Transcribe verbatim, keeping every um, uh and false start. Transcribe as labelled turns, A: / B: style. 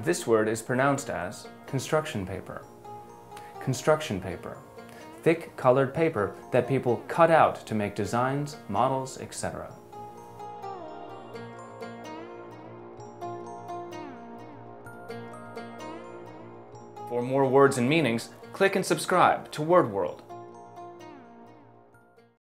A: This word is pronounced as construction paper. Construction paper. Thick colored paper that people cut out to make designs, models, et cetera. For more words and meanings, click and subscribe to Word World.